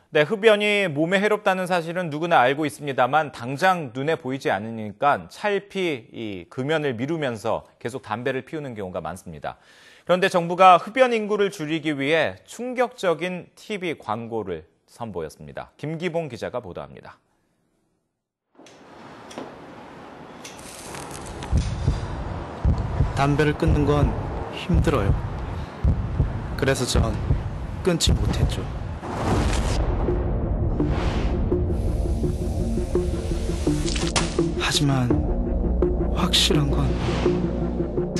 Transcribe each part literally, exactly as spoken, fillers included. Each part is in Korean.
네, 흡연이 몸에 해롭다는 사실은 누구나 알고 있습니다만 당장 눈에 보이지 않으니까 차일피 이 금연을 미루면서 계속 담배를 피우는 경우가 많습니다. 그런데 정부가 흡연 인구를 줄이기 위해 충격적인 티비 광고를 선보였습니다. 김기봉 기자가 보도합니다. 담배를 끊는 건 힘들어요. 그래서 전 끊지 못했죠. 하지만 확실한 건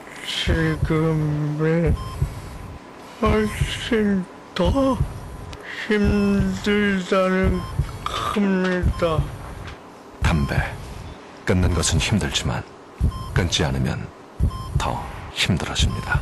지금이 훨씬 더 힘들다는 겁니다. 담배 끊는 것은 힘들지만 끊지 않으면 더 힘들어집니다.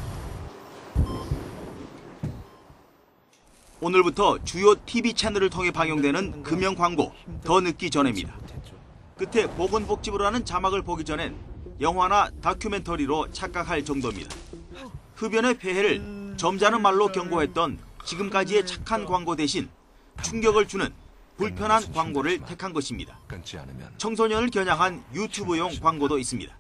오늘부터 주요 티비 채널을 통해 방영되는 금연 광고 더 늦기 전에입니다. 끝에 보건복지부라는 자막을 보기 전엔 영화나 다큐멘터리로 착각할 정도입니다. 흡연의 폐해를 점잖은 말로 경고했던 지금까지의 착한 광고 대신 충격을 주는 불편한 광고를 택한 것입니다. 청소년을 겨냥한 유튜브용 광고도 있습니다.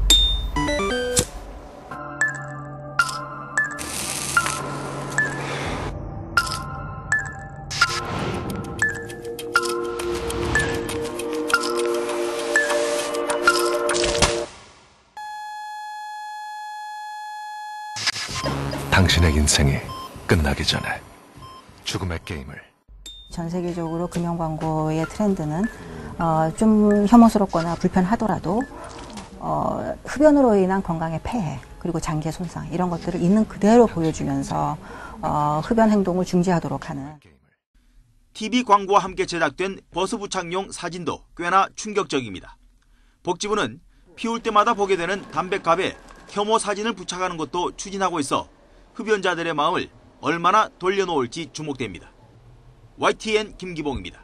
당신의 인생이 끝나기 전에 죽음의 게임을. 전 세계적으로 금연 광고의 트렌드는 어, 좀 혐오스럽거나 불편하더라도 어, 흡연으로 인한 건강의 폐해 그리고 장기의 손상 이런 것들을 있는 그대로 보여주면서 어, 흡연 행동을 중지하도록 하는. 티비 광고와 함께 제작된 버스 부착용 사진도 꽤나 충격적입니다. 복지부는 피울 때마다 보게 되는 담뱃갑에 혐오 사진을 부착하는 것도 추진하고 있어 흡연자들의 마음을 얼마나 돌려놓을지 주목됩니다. 와이티엔 김기봉입니다.